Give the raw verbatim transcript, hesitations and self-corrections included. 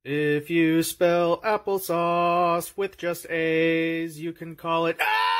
If you spell applesauce with just A's, you can call it... Ah!